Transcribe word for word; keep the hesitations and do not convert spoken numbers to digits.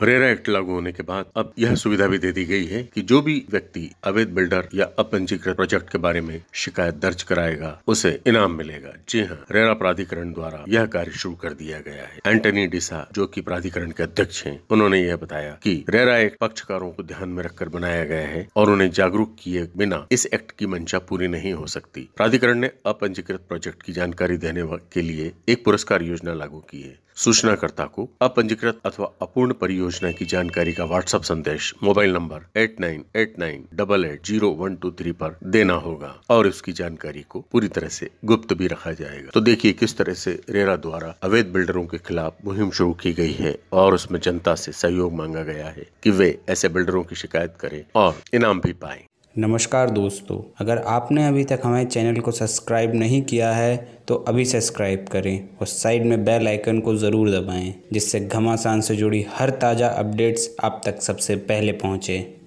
RERA act लागू होने के बाद अब यह सुविधा भी दे दी गई है कि जो भी व्यक्ति अवैध बिल्डर या अपंजीकृत प्रोजेक्ट के बारे में शिकायत दर्ज कराएगा उसे इनाम मिलेगा। जी हाँ, रेरा प्राधिकरण द्वारा यह कार्य शुरू कर दिया गया है। एंटनी डिसा, जो कि प्राधिकरण के अध्यक्ष हैं, उन्होंने यह बताया कि रेरा एक्ट पक्षकारों को ध्यान में रखकर बनाया गया है और उन्हें जागरूक किए बिना इस एक्ट की मंशा पूरी नहीं हो सकती। प्राधिकरण ने अपंजीकृत प्रोजेक्ट की जानकारी देने के लिए एक पुरस्कार योजना लागू की है। सूचनाकर्ता को अपंजीकृत अथवा अपूर्ण परियोजना की जानकारी का व्हाट्सएप संदेश mobile number eight nine eight nine double eight zero one two three पर देना होगा और उसकी जानकारी को पूरी तरह से गुप्त भी रखा जाएगा। तो देखिए किस तरह से रेरा द्वारा अवैध बिल्डरों के खिलाफ मुहिम शुरू की गई है और उसमें जनता से सहयोग मांगा गया है कि वे ऐसे बिल्डरों की शिकायत करें और इनाम भी पाएं। नमस्कार दोस्तों, अगर आपने अभी तक हमारे चैनल को सब्सक्राइब नहीं किया है तो अभी सब्सक्राइब करें और साइड में बेल आइकन को ज़रूर दबाएं, जिससे घमासान से जुड़ी हर ताज़ा अपडेट्स आप तक सबसे पहले पहुंचे।